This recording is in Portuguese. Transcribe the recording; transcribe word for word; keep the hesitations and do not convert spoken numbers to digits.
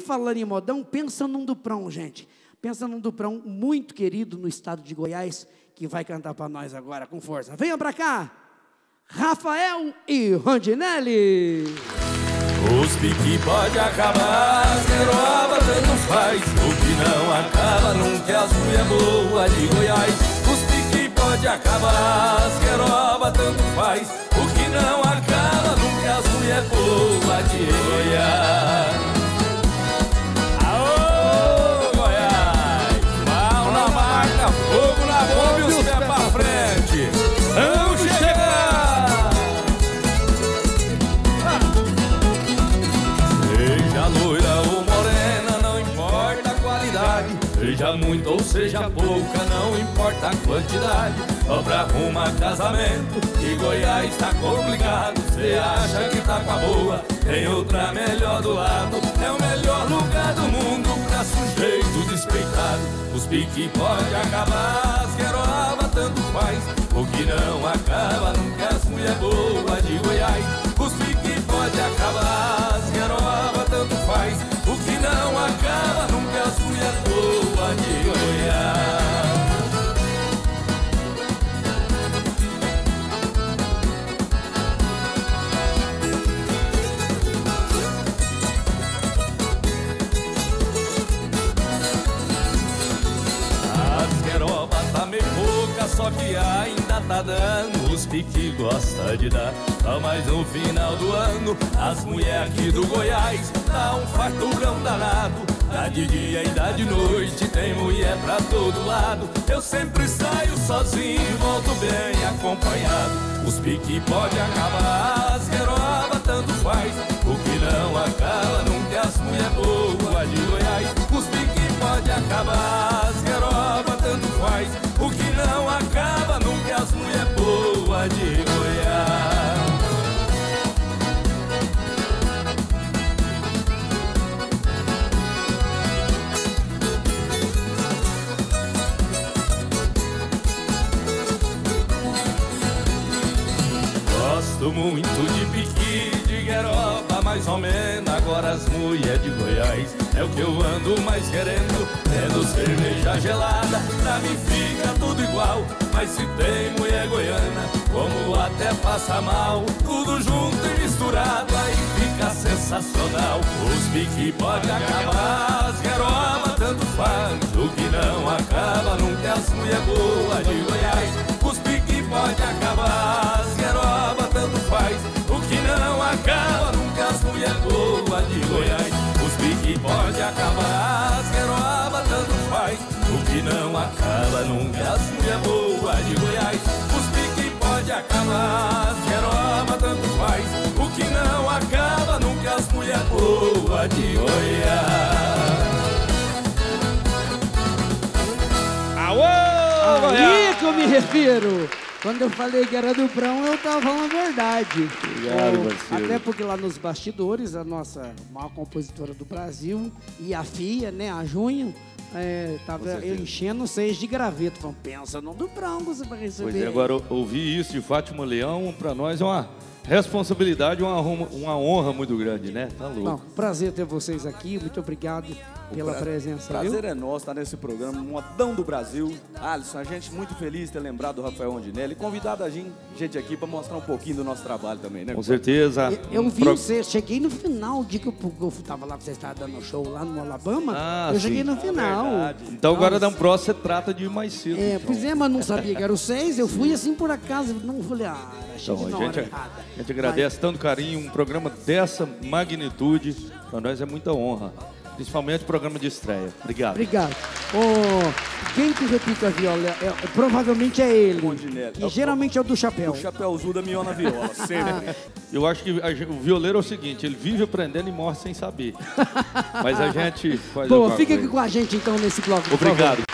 falando em modão, pensa num Duprão, gente. Pensa num Duprão muito querido no estado de Goiás, que vai cantar para nós agora com força. Venham para cá, Rafael e Rondinelli. Os pique pode acabar, as gueroba tanto faz. O que não acaba nunca é as mulher boa de Goiás. Os pique pode acabar, as gueroba tanto faz. O que não acaba nunca é as mulher boa de Goiás. Aô, Goiás! Mal na marca, fogo na bomba e os pés pra frente. Vamos chegar! Seja loira ou morena, não importa a qualidade. Seja muito ou seja pouca, não importa a quantidade. Só pra arrumar casamento, e Goiás tá complicado. Cê acha que tá com a boa, tem outra melhor do lado. É o melhor lugar do mundo pra sujeito despeitado. Os pique pode acabar, as gueroba tanto faz. O que não acaba nunca as mulher boa de Goiás. Os pique pode acabar, as gueroba tanto faz. O que não acaba nunca as mulher boa de Goiás. Só que ainda tá dando, os pique gosta de dar. Só mais no final do ano, as mulher aqui do Goiás dá um farturão danado. Dá de dia e dá de noite, tem mulher pra todo lado. Eu sempre saio sozinho e volto bem acompanhado. Os pique pode acabar, as gueroba tanto faz. O que não acaba nunca é as mulher boa de Goiás. Os pique pode acabar, as gueroba tanto faz. O que não acaba nunca é as mulher boa de Goiás. Gosto muito de pique, de gueroba, mais ou menos. Agora as mulher de Goiás é o que eu ando mais querendo. Tendo cerveja gelada, pra mim fica tudo igual. Mas se tem mulher goiana, como até passa mal. Tudo junto e misturado, aí fica sensacional. Os pique pode acabar, as gueroba tanto faz. O que não acaba nunca é as mulher boa de Goiás. Os pique pode acabar, as gueroba tanto faz. O que não acaba nunca as mulher boa de Goiás. Os pique pode acabar, as gueroba tanto faz. O que não acaba nunca as mulher boa de Goiás. Os pique pode acabar, as gueroba tanto faz. O que não acaba nunca as mulher boa de Goiás. Aô, Goiás! Que eu me refiro. Quando eu falei que era Duprão, eu estava falando a verdade. Obrigado, oh, até porque lá nos bastidores, a nossa maior compositora do Brasil e a filha, né, a Junho, é, tava eu enchendo seis de graveto. Falando, pensa no Duprão que você vai receber. Pois é, agora ouvir isso de Fátima Leão, para nós é uma responsabilidade, uma, uma honra muito grande, né? Tá louco. Não, prazer ter vocês aqui, muito obrigado pela pra... presença. Prazer viu? é nosso estar nesse programa, Modão do Brasil. Alisson, a gente muito feliz de ter lembrado do Rafael Rondinelli e convidado a gente, gente aqui para mostrar um pouquinho do nosso trabalho também, né? Com certeza. Eu, eu vi Pro... você, cheguei no final, o dia que eu, eu tava lá, que você estava dando show lá no Alabama, ah, eu sim. cheguei no final. É então agora da próxima você trata de ir mais cedo. É, então. pois é, mas não sabia que era o seis, eu fui assim por acaso, não falei, ah, achei Então, que a na gente, hora errada. a gente agradece mas... tanto carinho, um programa dessa magnitude, para nós é muita honra. Principalmente o programa de estreia. Obrigado. Obrigado. Oh, quem que repica a viola? É, é, provavelmente é ele. Rondinelli. Que geralmente é o do chapéu. O chapéuzinho da Miona Viola, sempre. Eu acho que a, o violeiro é o seguinte, ele vive aprendendo e morre sem saber. Mas a gente faz Pô, fica aqui com a gente então nesse bloco. Obrigado.